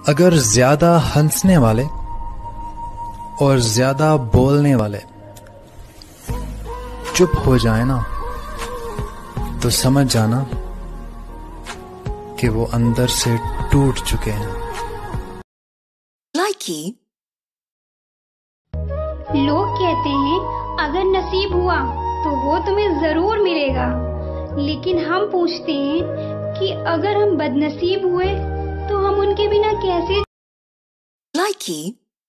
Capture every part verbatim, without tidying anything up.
अगर ज्यादा हंसने वाले और ज्यादा बोलने वाले चुप हो जाए ना, तो समझ जाना कि वो अंदर से टूट चुके हैं। लाइकी। लोग कहते हैं अगर नसीब हुआ तो वो तुम्हें जरूर मिलेगा, लेकिन हम पूछते हैं कि अगर हम बदनसीब हुए तो हम उनके बिना कैसे। लाइकी।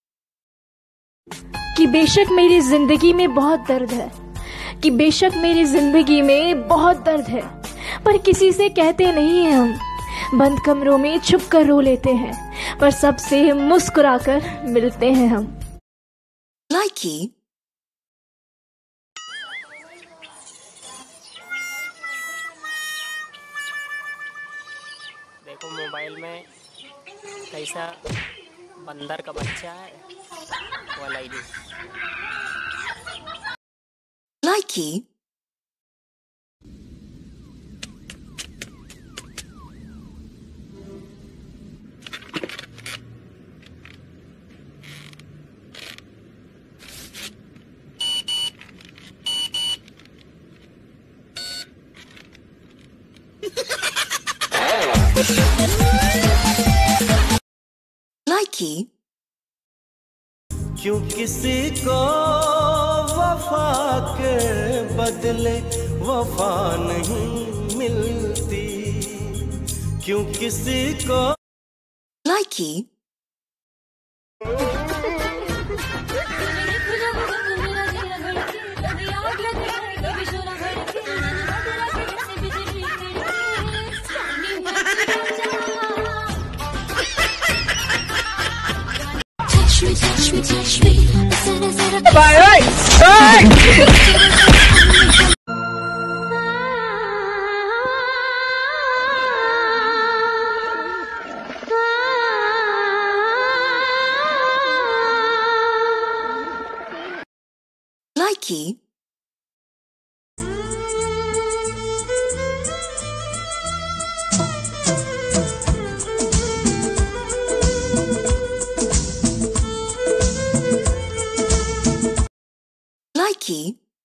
कि बेशक मेरी जिंदगी में बहुत दर्द है, कि बेशक मेरी जिंदगी में बहुत दर्द है, पर किसी से कहते नहीं हैं हम। बंद कमरों में छुप कर रो लेते हैं, पर सबसे मुस्कुराकर मिलते हैं हम। लाइकी। देखो मोबाइल में कैसा बंदर का बच्चा है वाला ही। लाइकी। लाइकी। क्यों किसी को वफा के बदले वफा नहीं मिलती, क्यों किसी को। लाइकी। Laiki. Laiki.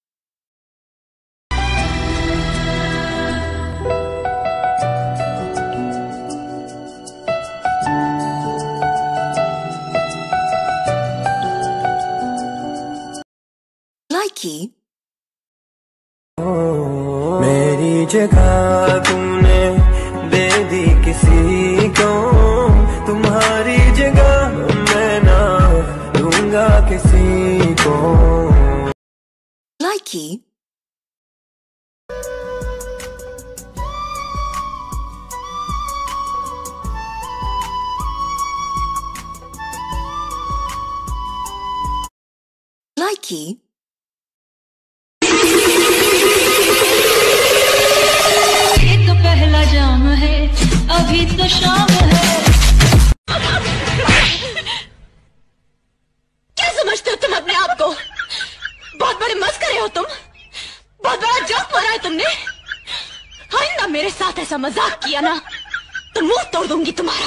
Laiki. मेरी जगह तूने दे दी किसी को, तुम्हारी जगह मैं ना दूंगा किसी को। Laiki. Laiki. ये तो पहला जाम है, अभी तो शाम है। क्या समझते हो तुम अपने आप को? बहुत बड़े मस्करे हो तुम, बहुत बड़ा जोक मारा है तुमने। आइंदा मेरे साथ ऐसा मजाक किया ना तो मुंह तोड़ दूंगी तुम्हारा।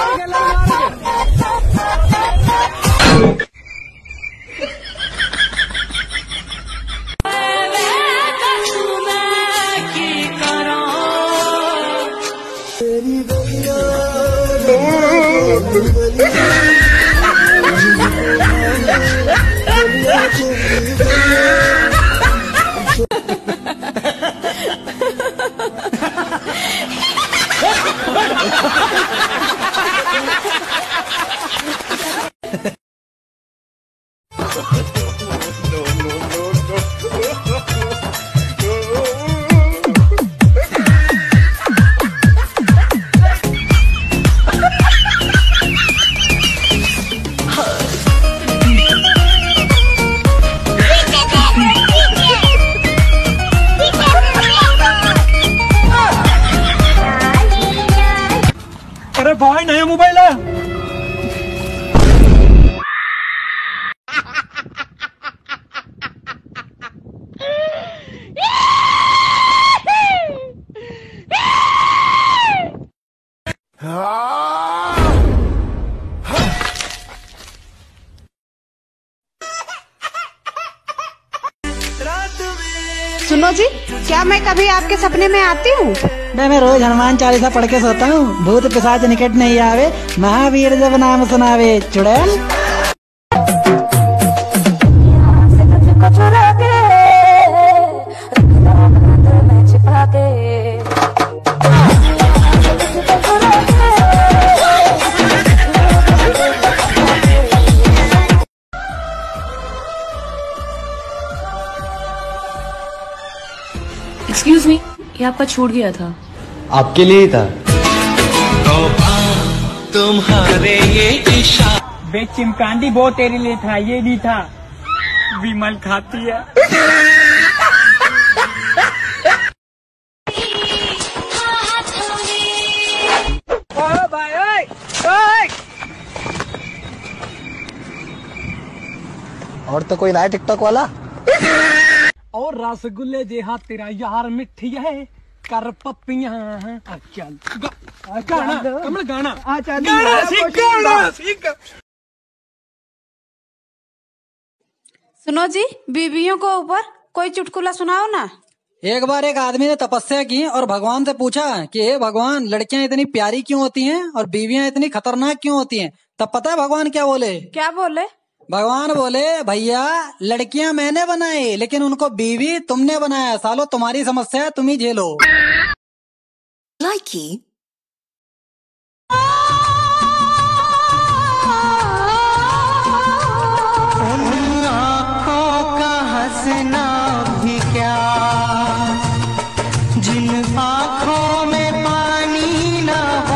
अरे भाई नया मोबाइल है। सुनो जी, क्या मैं कभी आपके सपने में आती हूँ? मैं मैं रोज हनुमान चालीसा पढ़ के सोता हूँ। भूत पिशाच निकट नहीं आवे, महावीर जब नाम सुनावे। चुड़ैल एक्सक्यूज मी, ये आपका छूट गया था। आपके लिए ही था। तुम्हारे ये इशारे बे चिमकांडी वो तेरे लिए था, ये नहीं था। विमल खाती है। ओ भाई, ओए, ओए। और तो कोई ना टिकटॉक वाला। और रसगुल्ले जेहा तेरा यार मिठी है, कर पप्पियां चल गाना कमल गाना गाना सीख गाना सीख। सुनो जी, बीवियों को ऊपर कोई चुटकुला सुनाओ ना। एक बार एक आदमी ने तपस्या की और भगवान से पूछा कि हे भगवान, लड़कियां इतनी प्यारी क्यों होती हैं और बीवियां इतनी खतरनाक क्यों होती हैं? तब पता है भगवान क्या बोले? क्या बोले? भगवान बोले, भैया लड़कियां मैंने बनाई लेकिन उनको बीवी तुमने बनाया। सालो तुम्हारी समस्या है, तुम ही झेलो। Likey. उन आँखों का हंसना भी क्या, जिन आँखों में पानी न हो।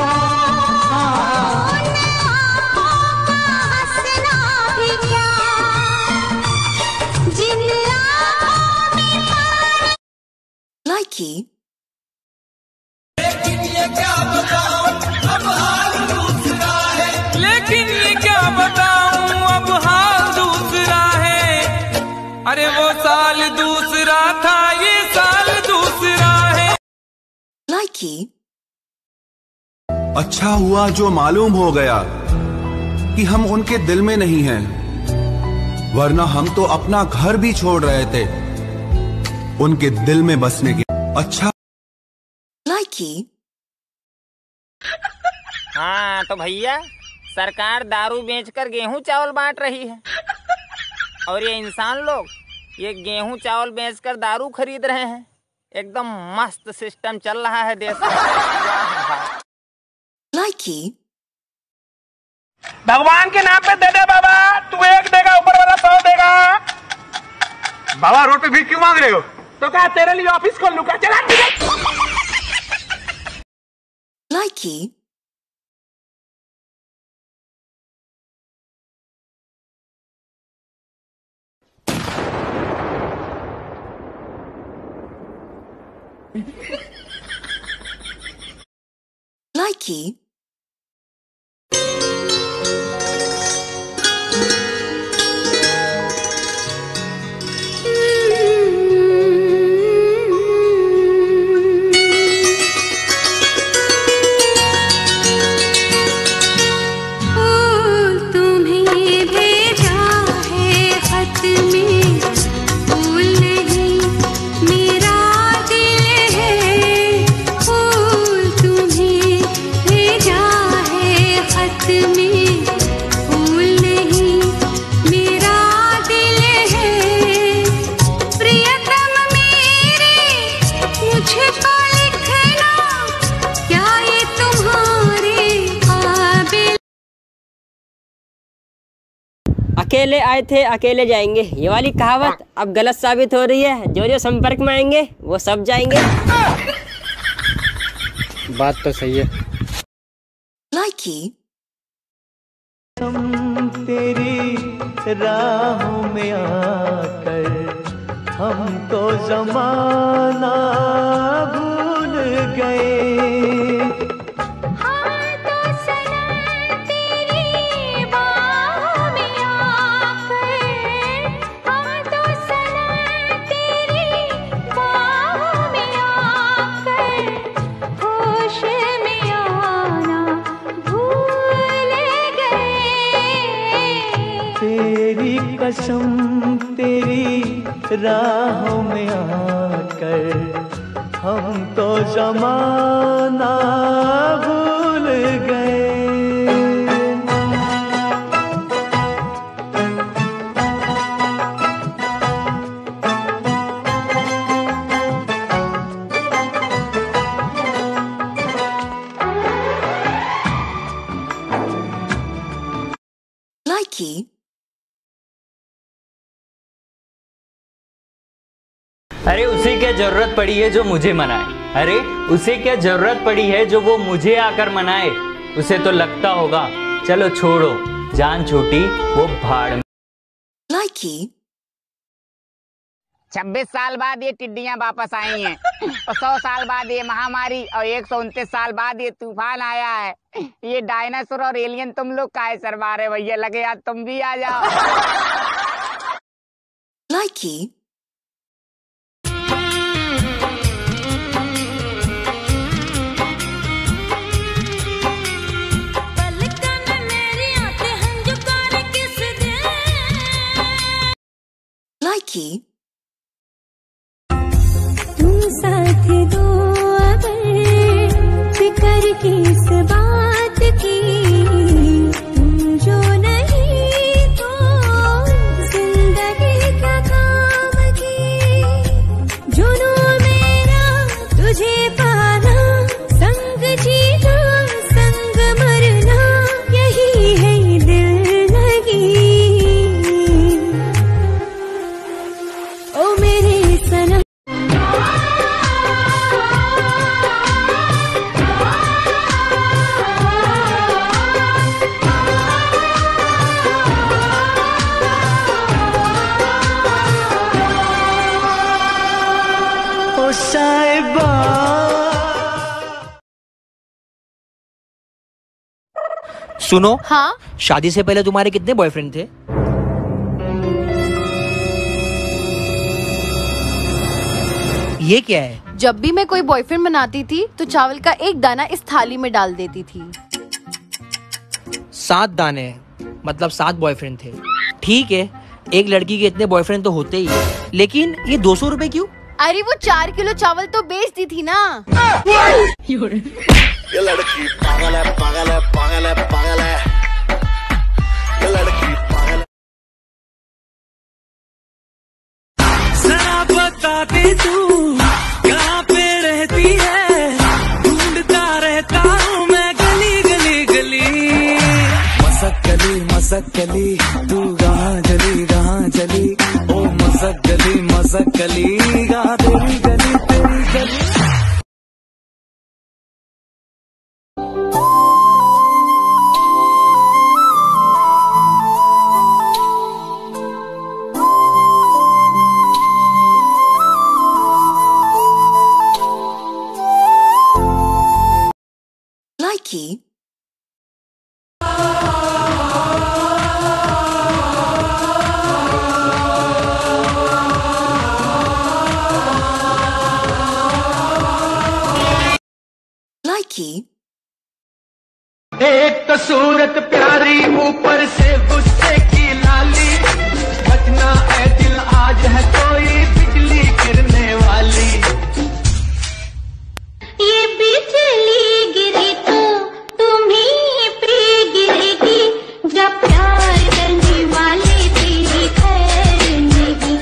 Likey. लेकिन ये क्या बताऊं अब हाल दूसरा है। लेकिन ये क्या बताऊं अब हाल दूसरा है। अरे वो साल दूसरा था, ये साल दूसरा है। Likey. अच्छा हुआ जो मालूम हो गया कि हम उनके दिल में नहीं हैं, वरना हम तो अपना घर भी छोड़ रहे थे उनके दिल में बसने के। अच्छा Likey. हाँ तो भैया, सरकार दारू बेचकर गेहूं चावल बांट रही है और ये इंसान लोग ये गेहूं चावल बेचकर दारू खरीद रहे हैं। एकदम मस्त सिस्टम चल रहा है देश में। Likey. भगवान के नाम पे दे दे बाबा, तू एक देगा ऊपर वाला सौ देगा। बाबा रोड पे भीख क्यों मांग रहे हो? तो क्या तेरे लिए ऑफिस खोल लूं? चला Likey. Likey. अकेले आए थे अकेले जाएंगे, ये वाली कहावत अब गलत साबित हो रही है। जो जो संपर्क में आएंगे वो सब जाएंगे। बात तो सही है। Likey. हम तेरी राहों में आकर हमको जमाना भूल गए। तेरी कसम तेरी राहों में आकर हम तो जमाना भूल गए। Likey. अरे उसे क्या जरूरत पड़ी है जो मुझे मनाए? अरे उसे क्या जरूरत पड़ी है जो वो मुझे आकर मनाए? उसे तो लगता होगा चलो छोड़ो, जान छूटी वो भाड़ में। Likey. छब्बीस साल बाद ये टिड्डियां वापस आई हैं और सौ साल बाद ये महामारी और एक सौ उनतीस साल बाद ये तूफान आया है। ये डायनासोर और एलियन तुम लोग काहे सरवा रहे भैया? लगे यार तुम भी आ जाओ। Likey. Likey. तुम साथ दो अगर फिक्र की इस बात की, तुम जो नहीं तो जिंदगी का काम की। जुनून मेरा तुझे पाना, संग जीना संग मरना, यही है दिल लगी। ओ मेरे सनम ओ साहिबा। सुनो। हाँ? शादी से पहले तुम्हारे कितने बॉयफ्रेंड थे? ये क्या है? जब भी मैं कोई बॉयफ्रेंड बनाती थी तो चावल का एक दाना इस थाली में डाल देती थी। सात दाने, मतलब सात बॉयफ्रेंड थे। ठीक है, एक लड़की के इतने बॉयफ्रेंड तो होते ही है, लेकिन ये दो सौ रुपए क्यों? अरे वो चार किलो चावल तो बेचती थी ना। ये लड़की पागल है, पागल है, पागल है, पागल है। ये लड़की पागल है। जरा बता दे तू कहाँ पे रहती है, ढूंढता रहता हूँ मैं गली गली गली। मसक गली मसक गली, तू कहाँ चली कहाँ चली, ओ मसक गली मसक गली, कहाँ तेरी गली तेरी गली। Likey. Likey. एक तो सूरत प्यारी, ऊपर से गुस्से की लाली, बचना है दिल आज है कोई बिजली गिरने वाली। ये बिजली गिरी तो तुम्हीं पे गिरेगी, जब प्यार करने वाले तेरी खैर नहीं।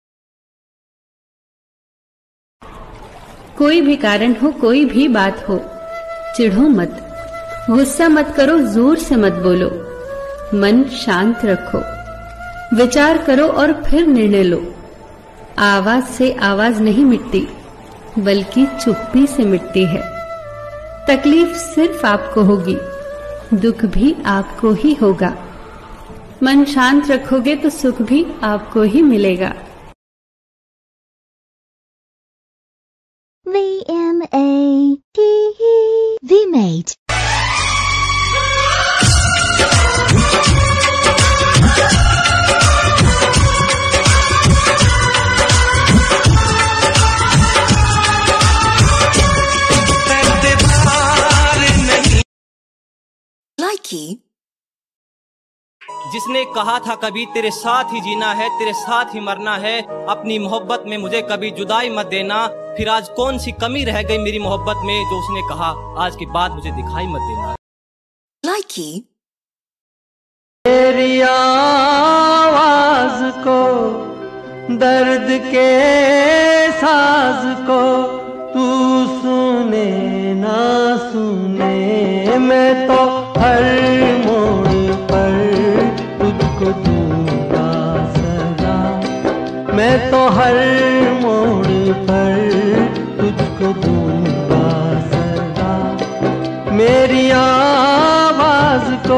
कोई भी कारण हो, कोई भी बात हो, चिढ़ो मत, गुस्सा मत करो, जोर से मत बोलो, मन शांत रखो, विचार करो और फिर निर्णय लो। आवाज से आवाज नहीं मिटती, बल्कि चुप्पी से मिटती है। तकलीफ सिर्फ आपको होगी, दुख भी आपको ही होगा। मन शांत रखोगे तो सुख भी आपको ही मिलेगा। V M A T E V-Mate. Likey. जिसने कहा था कभी तेरे साथ ही जीना है, तेरे साथ ही मरना है, अपनी मोहब्बत में मुझे कभी जुदाई मत देना। फिर आज कौन सी कमी रह गई मेरी मोहब्बत में जो उसने कहा आज के बाद मुझे दिखाई मत देना। Likey. तेरी आवाज को, दर्द के साज को तू सुने ना सुने, मैं तो हर मोड़ पर तुझको दूंगा सदा, मैं तो हर मोड़ पर तुझको दूंगा सदा, मेरी आवाज को।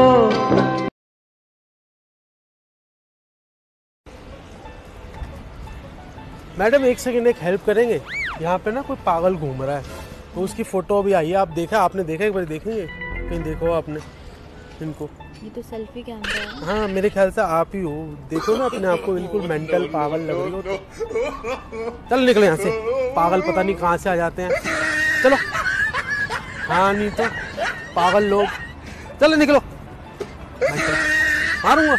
मैडम एक सेकंड, एक हेल्प करेंगे? यहाँ पे ना कोई पागल घूम रहा है, तो उसकी फोटो अभी आई है, आप देखा? आपने देखा? एक बार देखेंगे, कहीं देखो आपने इनको? ये तो सेल्फी कैमरा है। हाँ मेरे ख्याल से आप ही हो, देखो ना अपने आप को, बिल्कुल मेंटल पागल लग रही हो तो। चलो निकलो यहाँ से, पागल पता नहीं कहाँ से आ जाते हैं। चलो, हाँ नहीं तो पागल लोग। चलो निकलो, मारूंगा।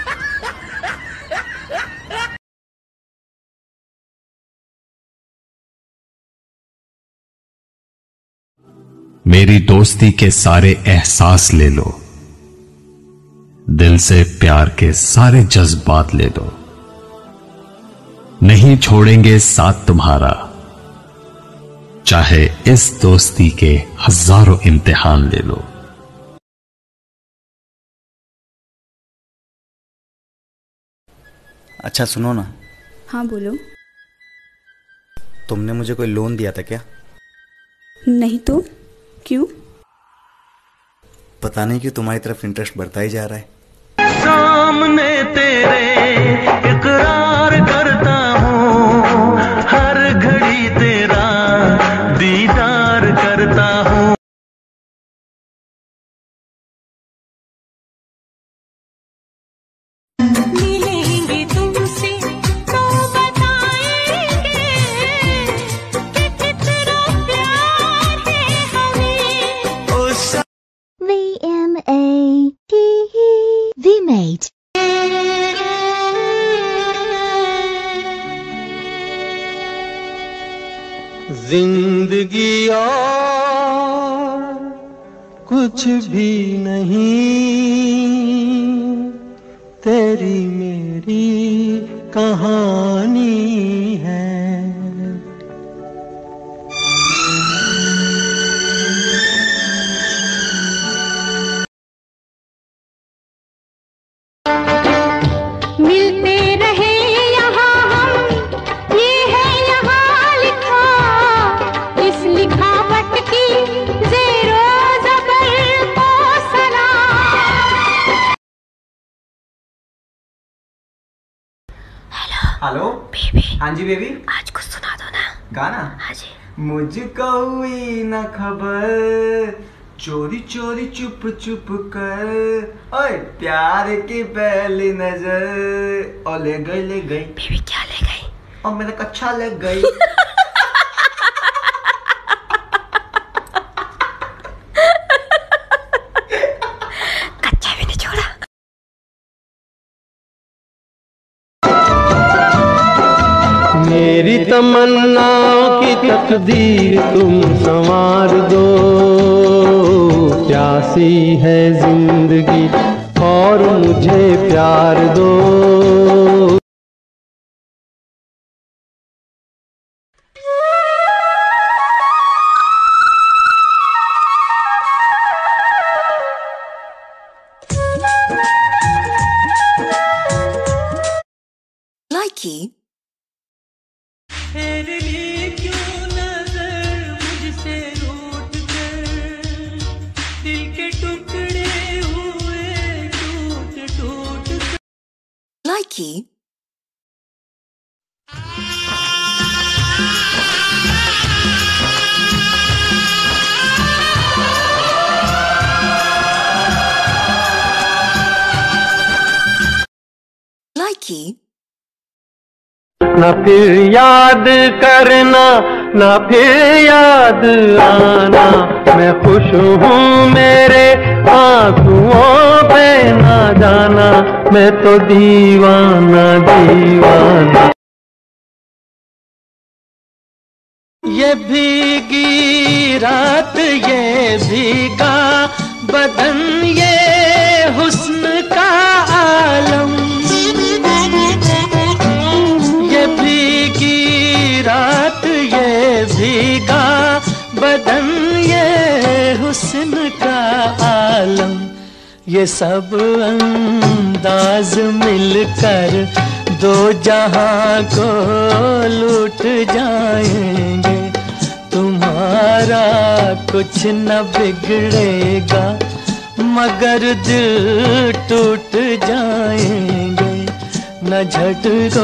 मेरी दोस्ती के सारे एहसास ले लो, दिल से प्यार के सारे जज्बात ले लो, नहीं छोड़ेंगे साथ तुम्हारा, चाहे इस दोस्ती के हजारों इम्तिहान ले लो। अच्छा सुनो ना। हाँ बोलो। तुमने मुझे कोई लोन दिया था क्या? नहीं तो क्यों? पता नहीं क्यों तुम्हारी तरफ इंटरेस्ट बढ़ता ही जा रहा है। सामने तेरे इकरार करता हूँ, हर घड़ी तेरा दीदार करता हूँ। मिलेंगे तुमसे तो बताएंगे कि कितना प्यार है हमें। V M A T E V-Mate. जिंदगी और कुछ भी नहीं, तेरी मेरी कहानी है। मिलते रहे यहाँ हम, ये है यहाँ लिखा, इस लिखावट की ज़ेरो ज़बर को सलाम। Hello baby. हाँ जी बेबी, आज कुछ सुना दो ना गाना। हाँ जी। मुझको हुई न खबर, चोरी चोरी चुप चुप कर, ओए प्यार की पहली नजर, और ले गई ले गई बेबी। क्या ले गई? और मेरा कच्चा ले गई। कच्चा भी नहीं छोड़ा। मेरी तमन्नाओं की तकदीर तुम संवार दो, प्यासी है जिंदगी और मुझे प्यार दो। Likey. तेरे लिए क्यों नजर मुझसे रूठ कर, दिल के टुकड़े हुए टूट टूट कर। Likey. Likey. ना फिर याद करना, ना फिर याद आना, मैं खुश हूँ मेरे आंसुओं पे ना जाना। मैं तो दीवाना दीवाना। ये भीगी रात ये भीगा बदन ये हुस्न का आलम, ये भीगी रात ये भीगा बदन ये हुस्न का आलम, ये सब अंदाज मिलकर दो जहां को लूट जाएंगे, तुम्हारा कुछ न बिगड़ेगा मगर दिल टूट जाएंगे, न झटको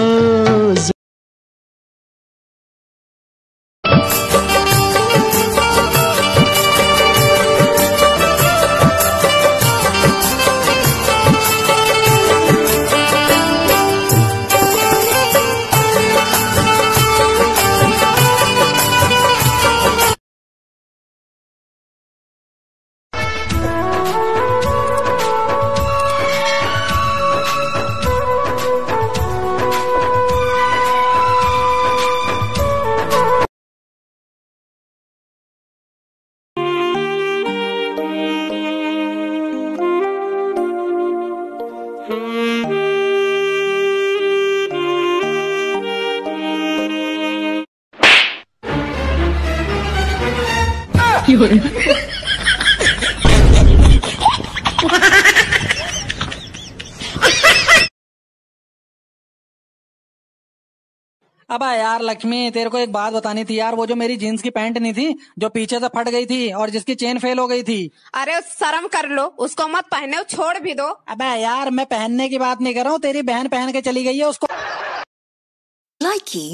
अबे यार लक्ष्मी, तेरे को एक बात बतानी थी यार। वो जो मेरी जीन्स की पैंट नहीं थी जो पीछे से फट गई थी और जिसकी चेन फेल हो गई थी। अरे शर्म कर लो, उसको मत पहने, छोड़ भी दो। अबे यार मैं पहनने की बात नहीं कर रहा हूँ, तेरी बहन पहन के चली गई है उसको। Likey.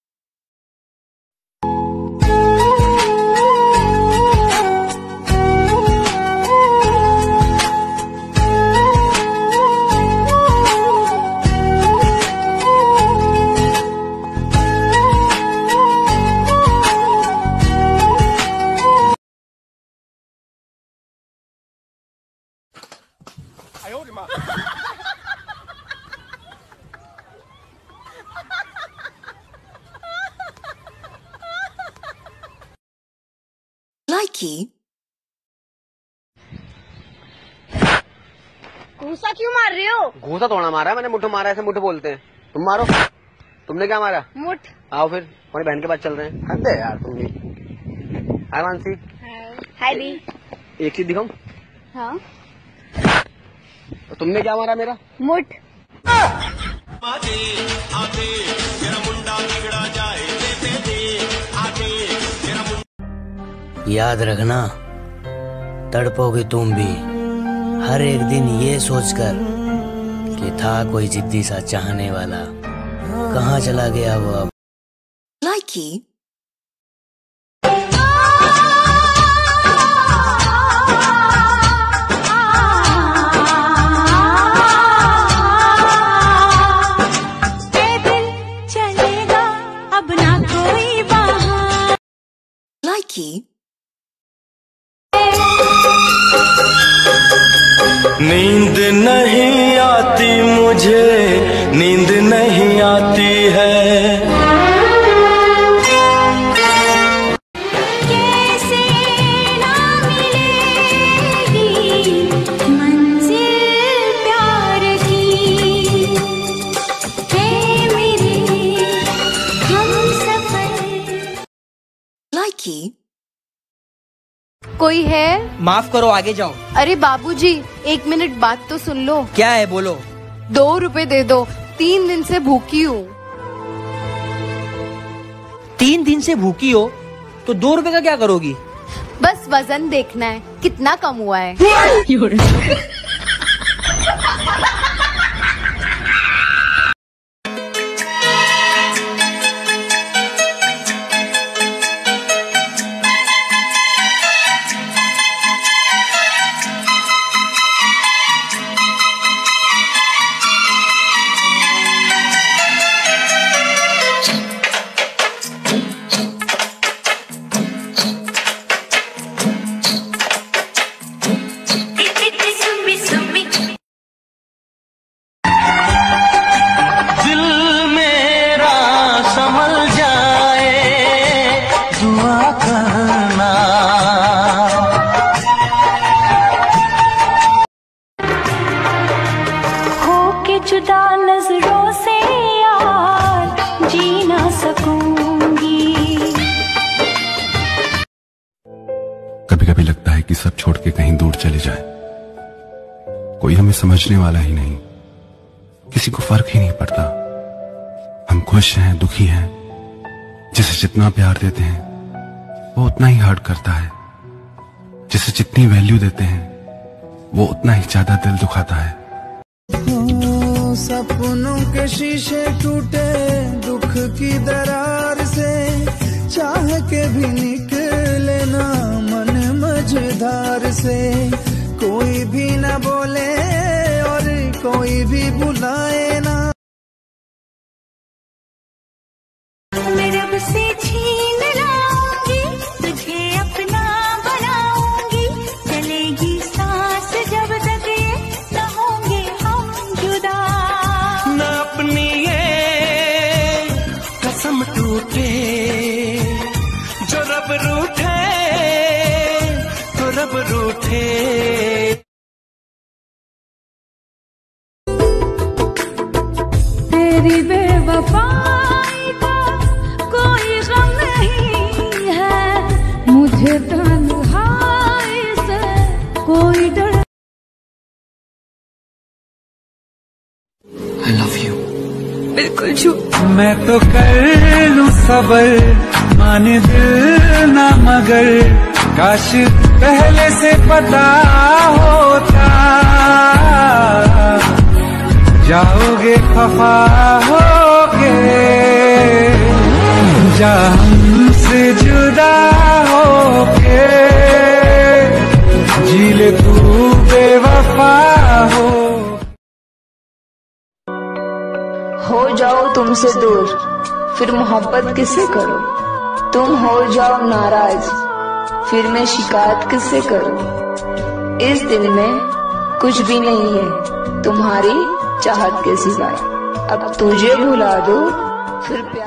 Likey. घूसा क्यों मार रहे हो? घूसा थोड़ा मारा है मैंने, मुट्ठ मारा, ऐसे मुट्ठ बोलते हैं। तुम मारो। तुमने क्या मारा? मुठ। आओ फिर हमारी बहन के पास चल रहे हैं। हद है यार तुम भी। हाय मानसी। हाय दी। एक चीज दिखाऊं? हाँ। तो तुमने क्या मारा मेरा? मुठ। याद रखना, तड़पोगी तुम भी हर एक दिन ये सोचकर कि था कोई जिद्दी सा चाहने वाला, कहाँ चला गया वो अब। Likey. Likey. नींद नहीं आती मुझे, नींद नहीं आती है। कैसे ना मिलेगी मंजिल प्यार की, है मेरे हमसफर। Likey. कोई है? माफ करो, आगे जाओ। अरे बाबूजी, एक मिनट बात तो सुन लो। क्या है, बोलो। दो रुपए दे दो, तीन दिन से भूखी हूँ। तीन दिन से भूखी हो तो दो रुपए का क्या करोगी? बस वजन देखना है कितना कम हुआ है। It's जुदा नजरों से यार जी ना सकूंगी। कभी कभी लगता है कि सब छोड़ के कहीं दूर चले जाए, कोई हमें समझने वाला ही नहीं, किसी को फर्क ही नहीं पड़ता। हम खुश हैं, दुखी हैं, जिसे जितना प्यार देते हैं वो उतना ही हर्ट करता है, जिसे जितनी वैल्यू देते हैं वो उतना ही ज्यादा दिल दुखाता है। सपनों के शीशे टूटे दुख की दरार से, चाह के भी निकले ना मन मझधार से। कोई भी ना बोले और कोई भी बुलाए ना। मेरे रब से छीन लाऊंगी, तुझे अपना बनाऊंगी। चलेगी सांस जब तक ये न होंगे हम जुदा। न अपनी ये कसम टूटे, जो रब रूठे तो रब रूठे। तेरी बेवफाई का कोई गम नहीं है, मुझे तन्हाई से कोई डर। I love you। बिल्कुल झूठ। मैं तो कर लूं सबर, माने दिल ना मगर, काश पहले से पता होता। जाओगे खफा होके, जा हमसे जुदा होके, जी ले तू बेवफा हो। हो जाओ तुमसे दूर, फिर मोहब्बत किससे करो। तुम हो जाओ नाराज, फिर मैं शिकायत किससे करूं। इस दिल में कुछ भी नहीं है तुम्हारी चाहत के सिवाय। अब तुझे भुला दो फिर प्यार